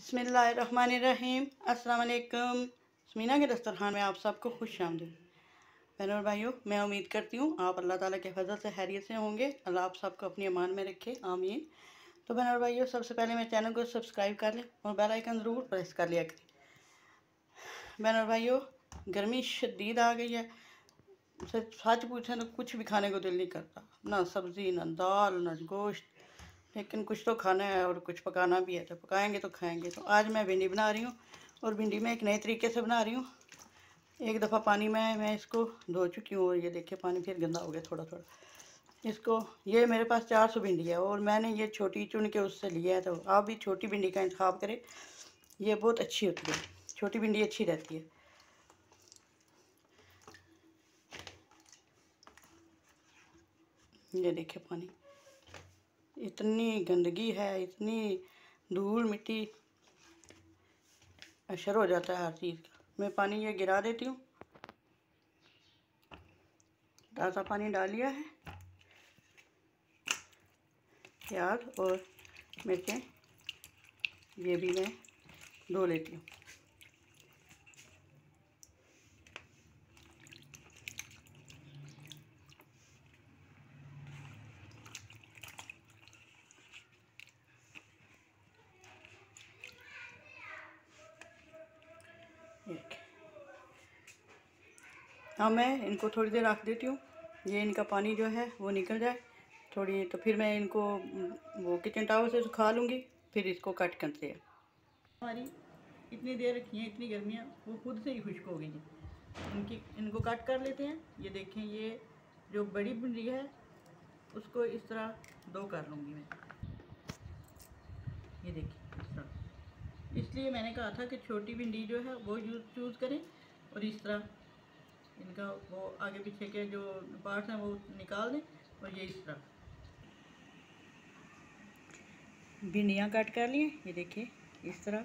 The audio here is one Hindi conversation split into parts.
बिस्मिल्लाहिर्रहमानिर्रहीम। अस्सलाम वालेकुम। स्मीना के दस्तरखान में आप सबको खुश आमदीद। बहनों और भाइयों, मैं उम्मीद करती हूँ आप अल्लाह ताला के फजल से खैरियत से होंगे। अल्लाह आप सबको अपनी अमान में रखे, आमीन। तो बहनों और भाइयों, सबसे पहले मेरे चैनल को सब्सक्राइब कर लें और बेल आइकन ज़रूर प्रेस कर लिया करें। बहनों और भाइयों, गर्मी शदीद आ गई है। सच पूछें तो कुछ भी खाने को दिल नहीं करता, ना सब्ज़ी, ना दाल, ना गोश्त। लेकिन कुछ तो खाना है और कुछ पकाना भी है, तो पकाएंगे तो खाएंगे। तो आज मैं भिंडी बना रही हूँ और भिंडी में एक नए तरीके से बना रही हूँ। एक दफ़ा पानी में मैं इसको धो चुकी हूँ और ये देखिए पानी फिर गंदा हो गया थोड़ा थोड़ा। इसको ये मेरे पास 400 भिंडी है और मैंने ये छोटी चुन के उससे लिया है। तो आप भी छोटी भिंडी का इंतखाब करें, ये बहुत अच्छी होती है, छोटी भिंडी अच्छी रहती है। ये देखिए पानी, इतनी गंदगी है, इतनी धूल मिट्टी, अशर हो जाता है हर चीज़ का। मैं पानी ये गिरा देती हूँ, ताज़ा पानी डाल लिया है। प्याज और मिर्चें ये भी मैं धो लेती हूँ। हाँ, मैं इनको थोड़ी देर रख देती हूँ, ये इनका पानी जो है वो निकल जाए थोड़ी, तो फिर मैं इनको वो किचन टावल से सुखा लूँगी, फिर इसको कट करते हैं। हमारी इतनी देर रखी है, इतनी गर्मियाँ, वो खुद से ही खुश्क हो गई हैं। इनको कट कर लेते हैं। ये देखें, ये जो बड़ी भिंडी है उसको इस तरह दो कर लूँगी मैं। ये देखिए इस तरह, इसलिए मैंने कहा था कि छोटी भिंडी जो है वो चूज़ करें और इस तरह इनका वो आगे पीछे के जो पार्ट्स हैं वो निकाल दें और ये इस तरह भिंडियाँ कट कर लिए। ये देखिए इस तरह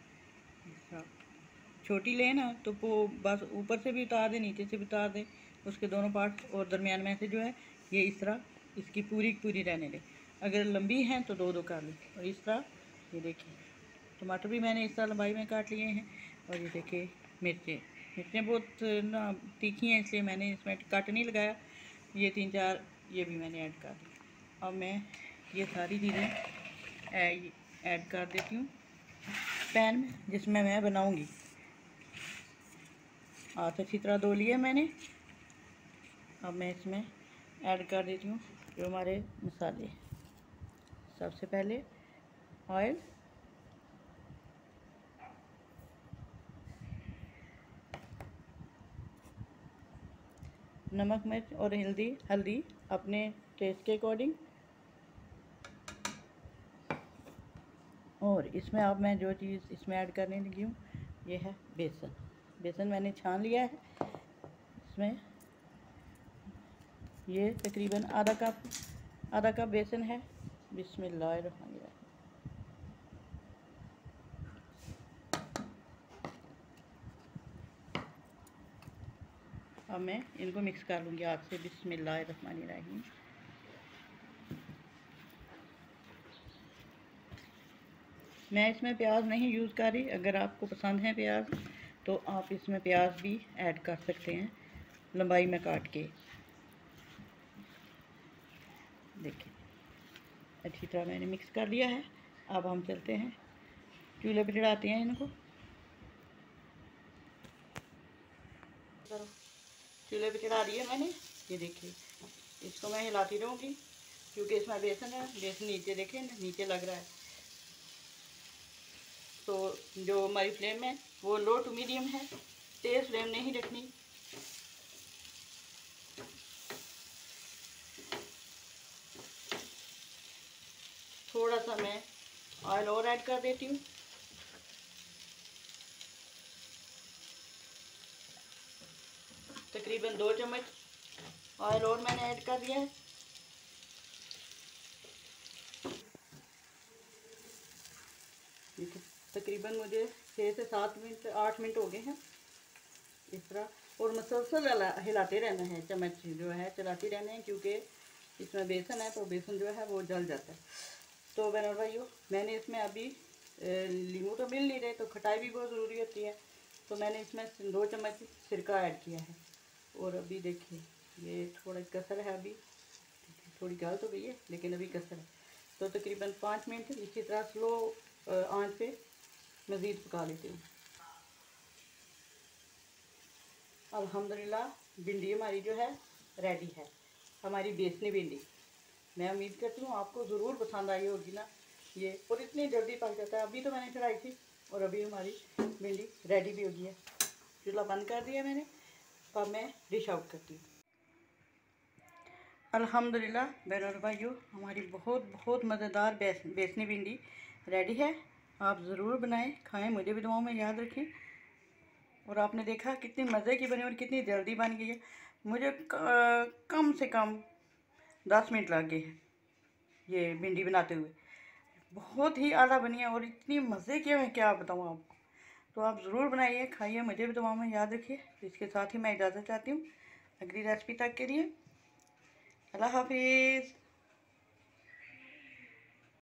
छोटी लें ना तो वो बस ऊपर से भी उतार दें, नीचे से भी उतार दें उसके दोनों पार्ट्स, और दरमियान में से जो है ये इस तरह इसकी पूरी रहने दें। अगर लंबी हैं तो दो कर लें और इस तरह। ये देखिए टमाटर भी मैंने इस तरह लंबाई में काट लिए हैं। और ये देखिए मिर्चें बहुत ना तीखी हैं, इसलिए मैंने इसमें कट नहीं लगाया। ये 3-4 ये भी मैंने ऐड कर दी। अब मैं ये सारी चीज़ें ऐड कर देती हूँ पैन में जिसमें मैं बनाऊँगी। हाथ अच्छी तरह धो लिया मैंने। अब मैं इसमें ऐड कर देती हूँ जो हमारे मसाले। सबसे पहले ऑयल, नमक मिर्च और हल्दी अपने टेस्ट के अकॉर्डिंग। और इसमें अब मैं जो चीज़ इसमें ऐड करने लगी हूँ ये है बेसन मैंने छान लिया है। इसमें ये तकरीबन आधा कप बेसन है। बिस्मिल्लाहिर्रहमानिर्रहीम। अब मैं इनको मिक्स कर लूँगी हाथ से। बिस्मिल्लाहिर्रहमानिर्रहीम। मैं इसमें प्याज नहीं यूज़ कर रही। अगर आपको पसंद है प्याज तो आप इसमें प्याज भी ऐड कर सकते हैं लंबाई में काट के। देखिए अच्छी तरह मैंने मिक्स कर लिया है। अब हम चलते हैं चूल्हे पर चढ़ाते हैं इनको। चूल्हे पे चढ़ा दिया मैंने। ये देखिए इसको मैं हिलाती रहूँगी क्योंकि इसमें बेसन है। बेसन नीचे देखें, नीचे लग रहा है। तो जो हमारी फ्लेम है वो लो टू मीडियम है, तेज़ फ्लेम नहीं रखनी। थोड़ा सा मैं ऑयल और ऐड कर देती हूँ। तकरीबन 2 चम्मच ऑयल और मैंने ऐड कर दिया है। तकरीबन मुझे 6 से 7 मिनट 8 मिनट हो गए हैं इस तरह। और मुसलसल हिलाते रहना है, चम्मच जो है चलाती रहना है क्योंकि इसमें बेसन है तो बेसन जो है वो जल जाता है। तो बहनों भाइयों, मैंने इसमें अभी नींबू तो मिल नहीं रहे, तो खटाई भी बहुत ज़रूरी होती है। तो मैंने इसमें 2 चम्मच सिरका ऐड किया है। और अभी देखिए ये थोड़ा कसर है, अभी थोड़ी गाल तो गई है लेकिन अभी कसर है। तो तकरीबन 5 मिनट इसी तरह स्लो आंच पे मज़ीद पका लेती हूँ। अल्हम्दुलिल्लाह भिंडी हमारी जो है रेडी है, हमारी बेसनी भिंडी। मैं उम्मीद करती हूँ आपको ज़रूर पसंद आई होगी ना ये, और इतनी जल्दी पक जाता है। अभी तो मैंने चढ़ाई थी और अभी हमारी भिंडी रेडी भी हो गई है। चूल्हा बंद कर दिया मैंने, अब मैं डिश आउट करती हूँ। अल्हम्दुलिल्लाह बहनों और भाइयों, हमारी बहुत बहुत मज़ेदार बेसनी भिंडी रेडी है। आप ज़रूर बनाएं, खाएं, मुझे भी दुआओं में याद रखें। और आपने देखा कितनी मज़े की बनी और कितनी जल्दी बन गई है। मुझे कम से कम 10 मिनट लग गए हैं ये भिंडी बनाते हुए। बहुत ही आला बनी है और इतनी मज़े की, मैं क्या बताऊँ आपको। तो आप ज़रूर बनाइए, खाइए, मुझे भी दुआओं में याद रखिए। इसके साथ ही मैं इजाज़त चाहती हूँ अगली रेसिपी तक के लिए। अल्लाह हाफिज़।